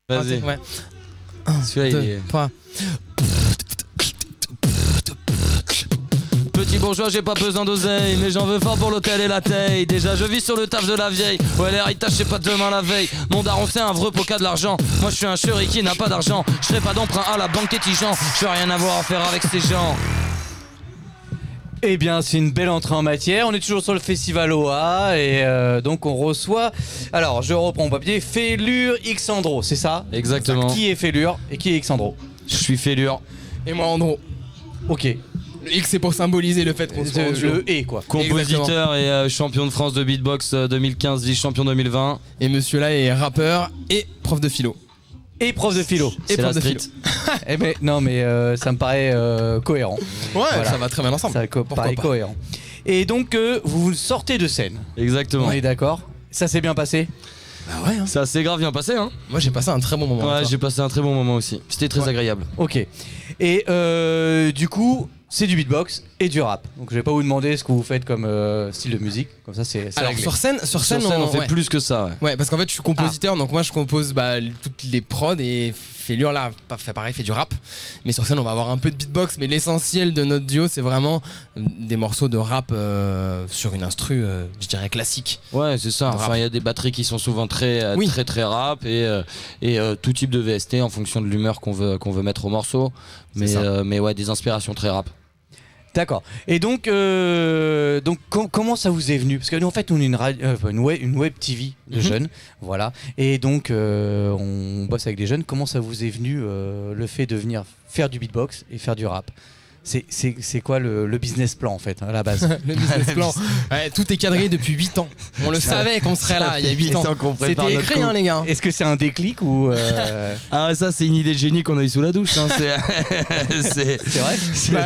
Vas-y. Ouais. Celui-là, il est... 3. Petit bourgeois, j'ai pas besoin d'oseille, mais j'en veux fort pour l'hôtel et la taille. Déjà, je vis sur le taf de la vieille. Ouais, l'héritage, c'est pas demain la veille. Mon daron, c'est un vrai poca de l'argent. Moi, je suis un chéri qui n'a pas d'argent. Je ferai pas d'emprunt à la banque Tétigeant. Je veux rien avoir à faire avec ces gens. Eh bien, c'est une belle entrée en matière. On est toujours sur le festival OA et donc on reçoit. Alors, je reprends mon papier. Félure Xandro, c'est ça? Exactement. Qui est Félure et qui est Xandro? Je suis Félure. Et moi, Andro. Ok. Le X, c'est pour symboliser le fait qu'on soit en duo. Le et quoi. Compositeur et champion de France de beatbox 2015, vice-champion 2020. Et monsieur là est rappeur et prof de philo. Et prof de philo. C'est la street. Eh ben, non, mais ça me paraît cohérent. Ouais, Voilà. ça va très bien ensemble. Ça paraît pas. cohérent. Et donc, vous sortez de scène. Exactement. On est d'accord? Ça s'est bien passé? Bah ouais, hein. Ça s'est grave bien passé, hein. Moi j'ai passé un très bon moment. Ouais, j'ai passé un très bon moment aussi. C'était très agréable. Ok. Et du coup, c'est du beatbox et du rap. Donc je vais pas vous demander ce que vous faites comme style de musique. Comme ça, c'est Alors réglé. sur scène, Sur scène, on fait ouais. plus que ça, ouais. Ouais, parce qu'en fait je suis compositeur, donc moi je compose toutes les prods et Félure là, fait pareil, fait du rap. Mais sur scène on va avoir un peu de beatbox, mais l'essentiel de notre duo c'est vraiment des morceaux de rap sur une instru, je dirais classique. Ouais, c'est ça. Rap. Enfin, il y a des batteries qui sont souvent très, Oui. très rap et tout type de VST en fonction de l'humeur qu'on veut mettre au morceau. Mais ouais, des inspirations très rap. D'accord. Et donc, comment ça vous est venu? Parce que nous, en fait, on est une web TV de jeunes, voilà. Et donc, on bosse avec des jeunes. Comment ça vous est venu le fait de venir faire du beatbox et faire du rap? C'est quoi le business plan en fait, à la base? Le business plan. Ouais, tout est cadré depuis 8 ans. On le savait qu'on serait là il y a 8 ans. C'était écrit hein les gars. Est-ce que c'est un déclic ou Ah, ça, c'est une idée de génie qu'on a eu sous la douche. Hein. C'est vrai?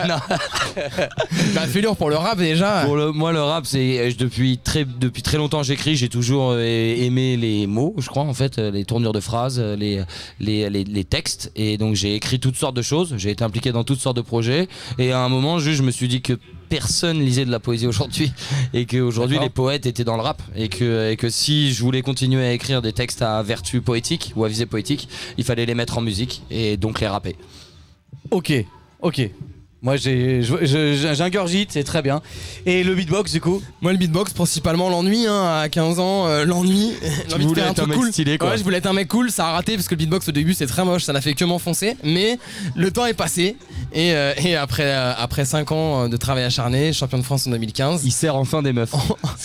Bah Félure pour le rap déjà. Moi, le rap, c'est depuis très longtemps j'écris. J'ai toujours aimé les mots, je crois, en fait, les tournures de phrases, les textes. Et donc, j'ai écrit toutes sortes de choses. J'ai été impliqué dans toutes sortes de projets. Et à un moment, je me suis dit que personne lisait de la poésie aujourd'hui et qu'aujourd'hui les poètes étaient dans le rap et que si je voulais continuer à écrire des textes à vertu poétique ou à visée poétique, il fallait les mettre en musique et donc les rapper. Ok. Moi j'ingurgite, c'est très bien. Et le beatbox du coup? Moi le beatbox principalement l'ennui hein, à 15 ans, l'ennui. Tu voulais être un mec stylé quoi. Ouais, je voulais être un mec cool, ça a raté parce que le beatbox au début c'est très moche, ça n'a fait que m'enfoncer, mais le temps est passé et après 5 ans de travail acharné, champion de France en 2015. Il sert enfin des meufs.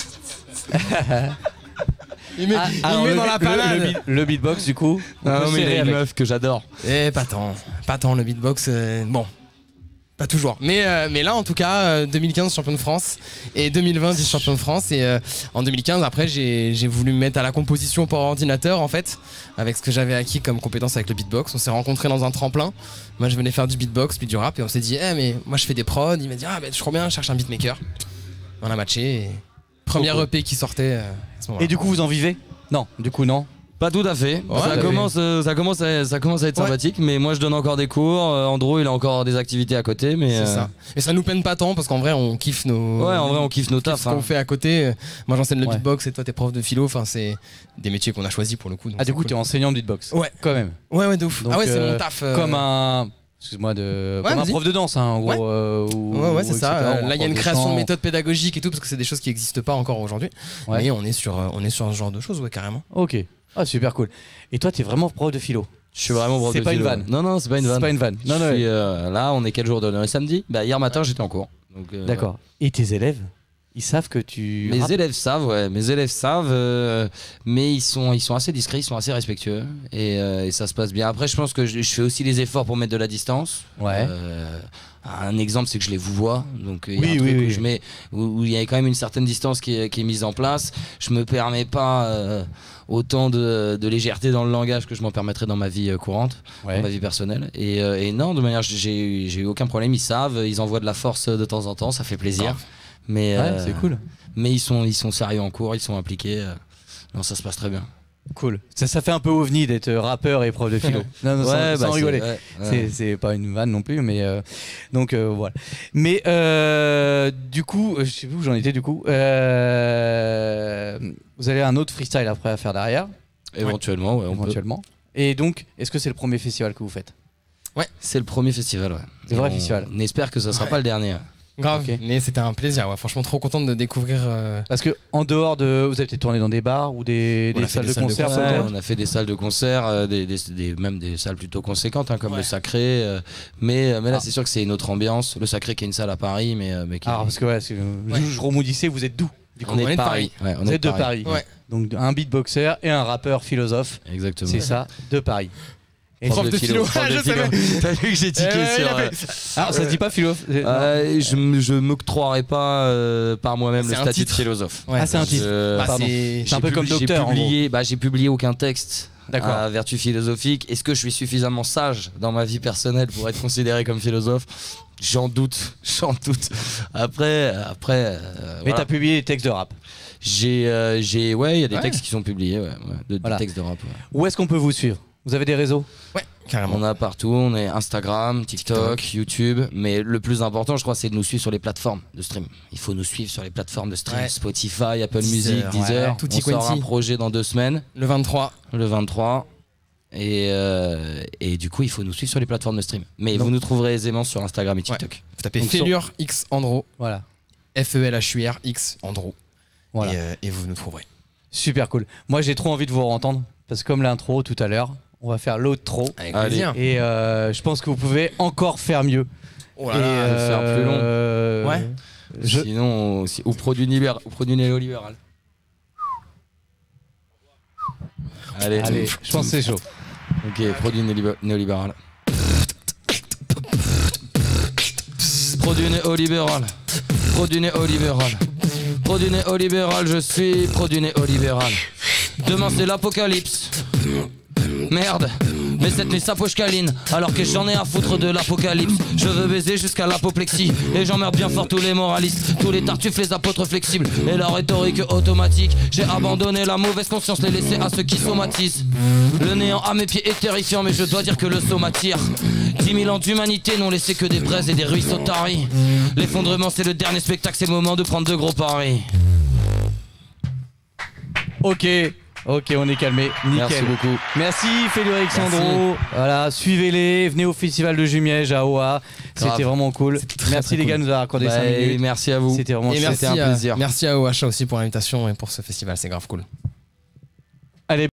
Il met dans la panade. Le beatbox du coup? Non mais il y a une meuf que j'adore. Eh pas tant le beatbox, bon. Pas toujours. Mais là, en tout cas, 2015 champion de France et 2020 vice-champion de France. Et en 2015, après, j'ai voulu me mettre à la composition par ordinateur, en fait, avec ce que j'avais acquis comme compétence avec le beatbox. On s'est rencontrés dans un tremplin. Moi, je venais faire du beatbox, puis du rap, et on s'est dit, mais moi, je fais des prods. Il m'a dit, je crois bien, je cherche un beatmaker. On a matché. Et... Première EP qui sortait à ce moment-là. Et du coup, vous en vivez? Non, du coup, non. Pas tout à fait. Ouais, ça commence à être sympathique, mais moi je donne encore des cours. Andro il a encore des activités à côté, mais c'est ça. Et ça nous peine pas tant parce qu'en vrai on kiffe nos. Ouais, en vrai on kiffe nos tafs. Ce qu'on fait à côté. Moi j'enseigne le beatbox et toi t'es prof de philo. Enfin c'est des métiers qu'on a choisis pour le coup. Ah du coup t'es enseignant de beatbox. Ouais. Quand même. Ouais de ouf. Donc, ah ouais c'est mon taf. Comme un. Excuse-moi comme un prof de danse hein, ouais c'est ça. Là il y a une création de méthode pédagogique et tout parce que c'est des choses qui n'existent pas encore aujourd'hui. Mais on est sur ce genre de choses carrément. Ok. Ah super cool. Et toi t'es vraiment prof de philo? Je suis vraiment prof de philo. C'est pas une vanne. Non c'est pas une vanne. C'est pas une vanne. Non, je suis, là on est quel jour de samedi? Bah hier matin j'étais en cours. D'accord. Et tes élèves? Ils savent que tu... Mes élèves savent, mais ils sont assez discrets, ils sont assez respectueux et ça se passe bien. Après je pense que je fais aussi les efforts pour mettre de la distance. Ouais. Un exemple c'est que je les vous vois, donc il y a un truc où je mets, où il y a quand même une certaine distance qui est mise en place. Je me permets pas autant de légèreté dans le langage que je m'en permettrais dans ma vie courante, dans ma vie personnelle. Et non, de manière, j'ai eu aucun problème. Ils savent, ils envoient de la force de temps en temps, ça fait plaisir. Mais c'est cool. Mais ils sont sérieux en cours, ils sont impliqués. Non, ça se passe très bien. Cool. Ça fait un peu ovni d'être rappeur et prof de philo. Non, sans rigoler. C'est pas une vanne non plus, mais donc voilà. Mais du coup, je sais plus où j'en étais du coup. Vous avez un autre freestyle après à faire derrière. Éventuellement, Éventuellement. Et donc, est-ce que c'est le premier festival que vous faites? C'est le premier festival, ouais. C'est vrai festival. On espère que ça sera pas le dernier. Grave, Ok. mais c'était un plaisir, ouais. Franchement trop contente de découvrir. Parce que en dehors de, vous avez peut-être tourné dans des bars ou des On a fait salles des de salles de concert. concert, Ouais, peut-être on a fait des salles de concert, même des salles plutôt conséquentes, hein, comme le Sacré. Mais là, c'est sûr que c'est une autre ambiance. Le Sacré qui est une salle à Paris, mais qui Ah, parce que je rebondissais, vous êtes d'où? Du coup, on est on de est de Paris. Ouais, on vous est êtes de Paris. Ouais. Donc un beatboxer et un rappeur philosophe. Exactement. C'est ça, de Paris. Et Prof de philo. prof de Je philo. savais. T'as vu que j'ai tiqué il sur. a fait- Alors, ça se dit pas philo. Je m'octroierai pas par moi-même C'est le un statut de titre. philosophe. Ouais, Ah, c'est un titre. Bah, Pardon. c'est- C'est un peu comme docteur, en J'ai publié aucun texte D'accord. à vertu philosophique. Est-ce que je suis suffisamment sage dans ma vie personnelle pour être considéré comme philosophe? J'en doute, j'en doute. Après, Mais voilà. t'as publié des textes de rap. Ouais, il y a des Ouais. textes qui sont publiés, des Voilà. textes de rap. Ouais. Où est-ce qu'on peut vous suivre? Vous avez des réseaux? Ouais, carrément. On a partout, on est Instagram, TikTok, YouTube, mais le plus important, je crois, c'est de nous suivre sur les plateformes de stream. Il faut nous suivre sur les plateformes de stream, Ouais. Spotify, Apple Deezer, Music, Deezer. ouais, tutti On sort quanti. un projet dans 2 semaines, Le 23. le 23. Et du coup, il faut nous suivre sur les plateformes de stream. Mais Donc- vous nous trouverez aisément sur Instagram et TikTok. Vous tapez Donc, Félure X Andro. Voilà. FELHUR X Andro. Voilà. Et vous nous trouverez. Super cool. Moi, j'ai trop envie de vous entendre parce que comme l'intro tout à l'heure, on va faire l'outro. Avec Allez. plaisir. Et je pense que vous pouvez encore faire mieux. Oh Et, là là. faire plus long. Ouais. Sinon, ou produit néolibéral. Allez, je pense que c'est chaud. Ok, produit néolibéral. Produit néolibéral. Produit néolibéral. Produit néolibéral, je suis produit néolibéral. Demain c'est l'apocalypse. Merde, mais cette nuit ça poche câline. Alors que j'en ai à foutre de l'apocalypse. Je veux baiser jusqu'à l'apoplexie. Et j'emmerde bien fort tous les moralistes, tous les tartuffes, les apôtres flexibles et la rhétorique automatique. J'ai abandonné la mauvaise conscience, les laisser à ceux qui somatisent. Le néant à mes pieds est terrifiant, mais je dois dire que le saut m'attire. 10 000 ans d'humanité n'ont laissé que des braises et des ruisseaux taris. L'effondrement c'est le dernier spectacle, c'est le moment de prendre de gros paris. Ok, on est calmé. Nickel. Merci beaucoup. Merci Félix Alexandro. Voilà, suivez-les, venez au festival de Jumièges à OA. C'était Grave. vraiment cool. très, Merci très les gars cool. de nous avoir accordé 5 Bah, minutes. merci à vous. C'était vraiment Et chouette. merci, un plaisir. merci à OHA aussi pour l'invitation et pour ce festival, c'est grave cool. Allez.